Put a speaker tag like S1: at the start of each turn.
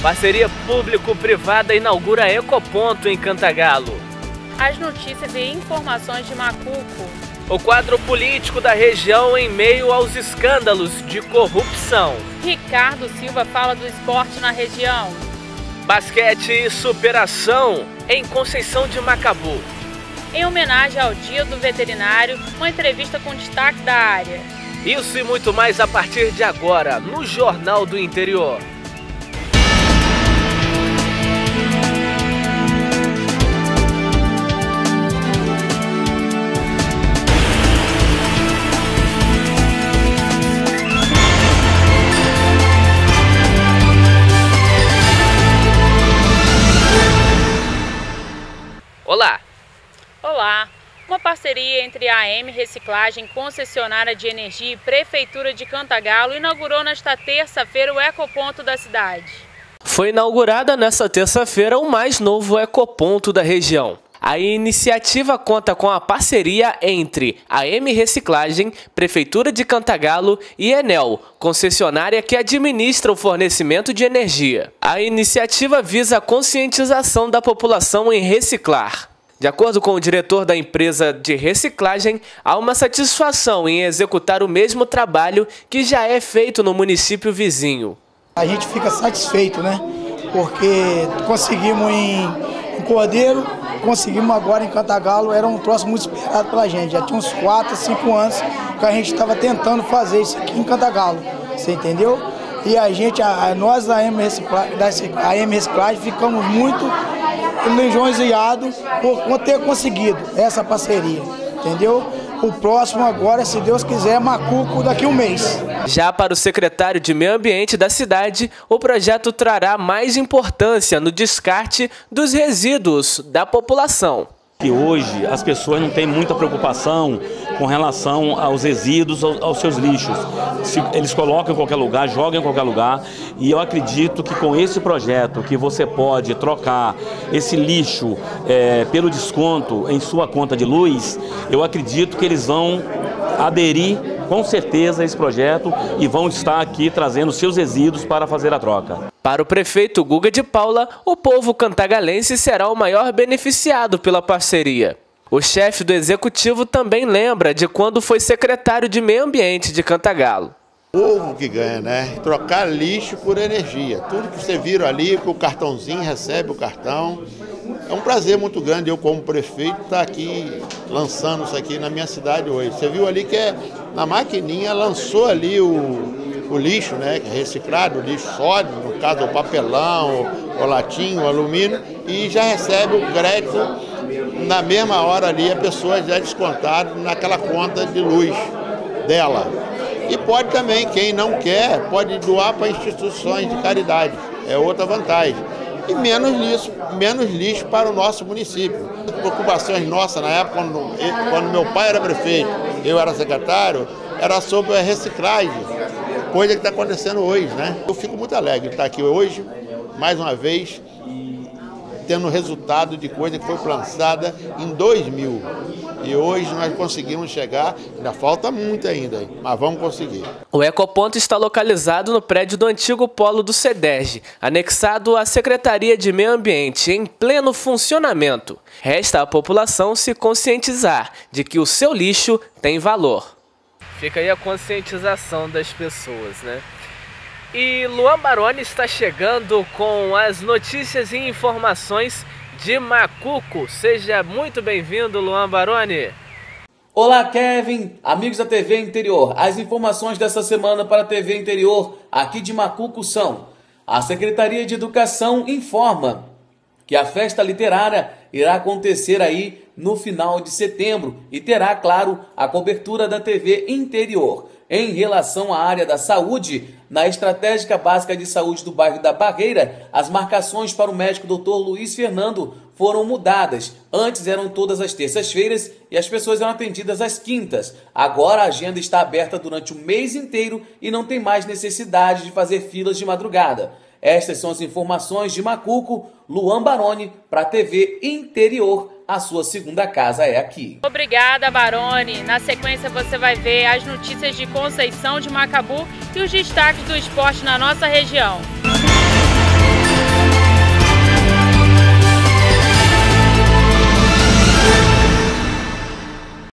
S1: Parceria público-privada inaugura Ecoponto em Cantagalo.
S2: As notícias e informações de Macuco.
S1: O quadro político da região em meio aos escândalos de corrupção.
S2: Ricardo Silva fala do esporte na região.
S1: Basquete e superação em Conceição de Macabu.
S2: Em homenagem ao Dia do Veterinário, uma entrevista com destaque da área.
S1: Isso e muito mais a partir de agora, no Jornal do Interior. Olá!
S2: Olá! Uma parceria entre a AM Reciclagem, concessionária de energia e Prefeitura de Cantagalo inaugurou nesta terça-feira o Ecoponto da cidade.
S1: Foi inaugurada nesta terça-feira o mais novo Ecoponto da região. A iniciativa conta com a parceria entre a AM Reciclagem, Prefeitura de Cantagalo e Enel, concessionária que administra o fornecimento de energia. A iniciativa visa a conscientização da população em reciclar. De acordo com o diretor da empresa de reciclagem, há uma satisfação em executar o mesmo trabalho que já é feito no município vizinho.
S3: A gente fica satisfeito, né? Porque conseguimos em Cordeiro, conseguimos agora em Cantagalo, era um troço muito esperado pela gente. Já tinha uns 4, 5 anos que a gente estava tentando fazer isso aqui em Cantagalo, você entendeu? E a gente, nós da AM Reciclagem ficamos muito lisonjeados por ter conseguido essa parceria, entendeu? O próximo agora, se Deus quiser, é Macuco daqui a um mês.
S1: Já para o secretário de Meio Ambiente da cidade, o projeto trará mais importância no descarte dos resíduos da população.
S4: Que hoje as pessoas não têm muita preocupação com relação aos resíduos, aos seus lixos. Eles colocam em qualquer lugar, jogam em qualquer lugar, e eu acredito que com esse projeto que você pode trocar esse lixo pelo desconto em sua conta de luz, eu acredito que eles vão aderir com certeza a esse projeto e vão estar aqui trazendo seus resíduos para fazer a troca.
S1: Para o prefeito Guga de Paula, o povo cantagalense será o maior beneficiado pela parceria. O chefe do executivo também lembra de quando foi secretário de Meio Ambiente de Cantagalo.
S5: O povo que ganha, né? Trocar lixo por energia. Tudo que você viram ali, que o cartãozinho recebe o cartão. É um prazer muito grande eu, como prefeito, estar aqui lançando isso aqui na minha cidade hoje. Você viu ali que na maquininha lançou ali o lixo, né? Reciclado, o lixo sólido, no caso o papelão, o latinho, o alumínio, e já recebe o crédito na mesma hora ali, a pessoa já é descontada naquela conta de luz dela. E pode também, quem não quer, pode doar para instituições de caridade, é outra vantagem. E menos lixo para o nosso município. Preocupações nossas na época, quando meu pai era prefeito, eu era secretário, era sobre a reciclagem, coisa que está acontecendo hoje, né? Eu fico muito alegre de estar aqui hoje, mais uma vez, tendo resultado de coisa que foi lançada em 2000. E hoje nós conseguimos chegar, ainda falta muito ainda, mas vamos conseguir.
S1: O Ecoponto está localizado no prédio do antigo polo do CEDERJ, anexado à Secretaria de Meio Ambiente, em pleno funcionamento. Resta à população se conscientizar de que o seu lixo tem valor. Fica aí a conscientização das pessoas, né? E Luan Baroni está chegando com as notícias e informações de Macuco. Seja muito bem-vindo, Luan Baroni.
S6: Olá, Kevin, amigos da TV Interior. As informações dessa semana para a TV Interior aqui de Macuco são: a Secretaria de Educação informa que a festa literária irá acontecer aí no final de setembro e terá, claro, a cobertura da TV Interior. Em relação à área da saúde, na Estratégica Básica de Saúde do bairro da Barreira, as marcações para o médico Dr. Luiz Fernando foram mudadas. Antes eram todas as terças-feiras e as pessoas eram atendidas às quintas. Agora a agenda está aberta durante o mês inteiro e não tem mais necessidade de fazer filas de madrugada. Estas são as informações de Macuco. Luan Baroni para a TV Interior. A sua segunda casa é aqui.
S2: Obrigada, Baroni. Na sequência você vai ver as notícias de Conceição de Macabu e os destaques do esporte na nossa região.